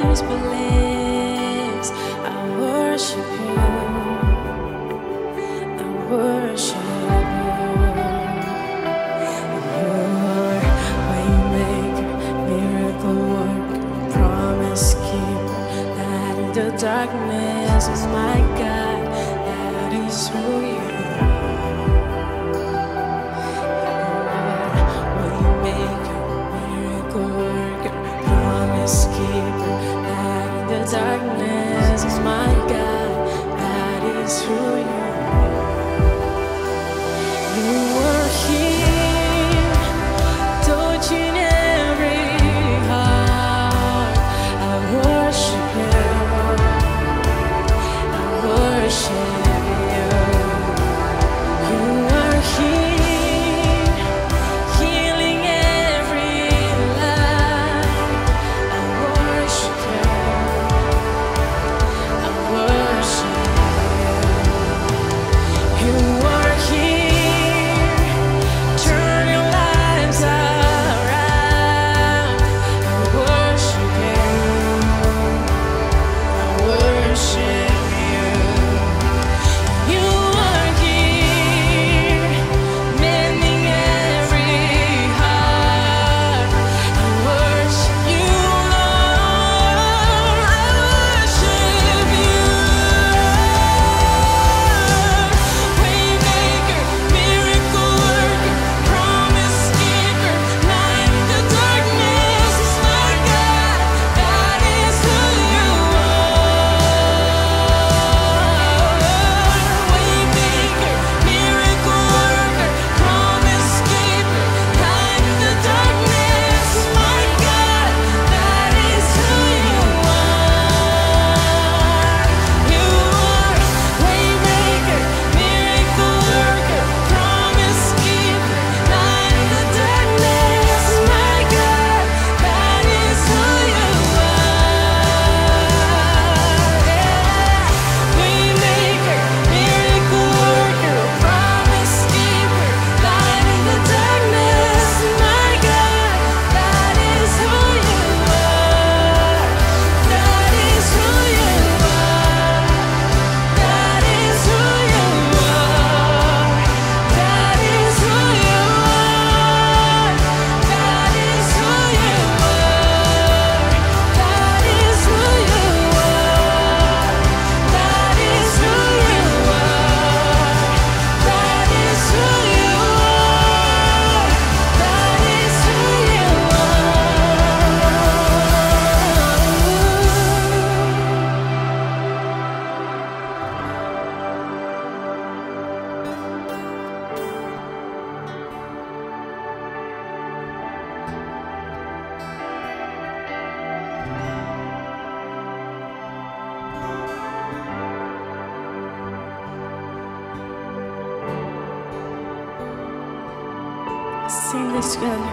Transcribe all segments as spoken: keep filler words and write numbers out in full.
lives believes. I worship you. I worship you. You're Waymaker, miracle worker, promise keeper. Light in the darkness is my God. That is who you are. Keeper, light in the darkness is my God. That is who you are. You are here, touching every heart. I worship you. I worship you. You are here, healing every life. Sing this together.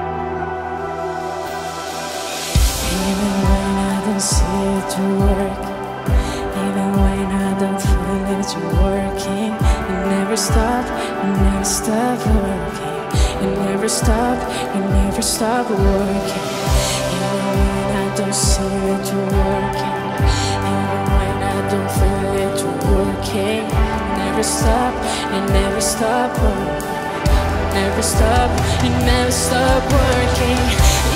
Even when I don't see it work, even when I don't feel it working, you never stop, you never stop working. You never stop, you never stop working. Even when I don't see it working, even when I don't feel it working, you never stop, you never stop working. Never stop, you never stop working.